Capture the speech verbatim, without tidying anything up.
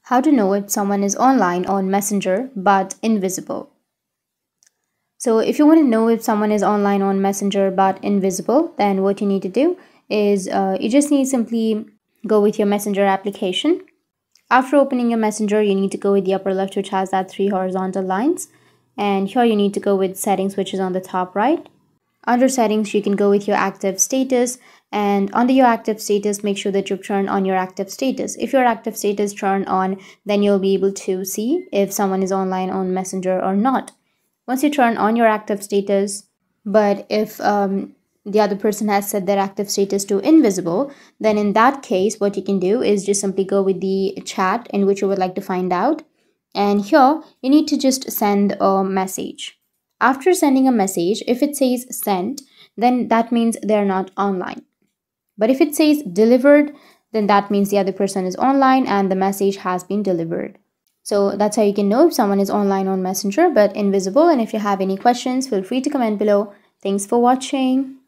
How to know if someone is online on Messenger but invisible. So if you want to know if someone is online on Messenger but invisible, then what you need to do is uh, you just need to simply go with your Messenger application. After opening your Messenger, you need to go with the upper left, which has that three horizontal lines. And here you need to go with settings, which is on the top right. Under settings, you can go with your active status, and under your active status, make sure that you've turned on your active status. If your active status turned on, then you'll be able to see if someone is online on Messenger or not. Once you turn on your active status, but if um, the other person has set their active status to invisible, then in that case, what you can do is just simply go with the chat in which you would like to find out. And here, you need to just send a message. After sending a message, if it says sent, then that means they're not online. But if it says delivered, then that means the other person is online and the message has been delivered. So that's how you can know if someone is online on Messenger but invisible. And if you have any questions, feel free to comment below. Thanks for watching.